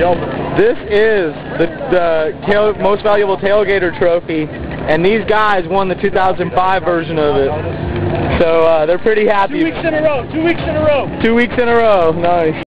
This is the most valuable tailgater trophy, and these guys won the 2005 version of it. So they're pretty happy. 2 weeks in a row. 2 weeks in a row. 2 weeks in a row. Nice.